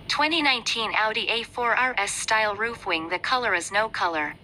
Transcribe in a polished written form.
2019 Audi A4 RS style roof wing. The color is no color.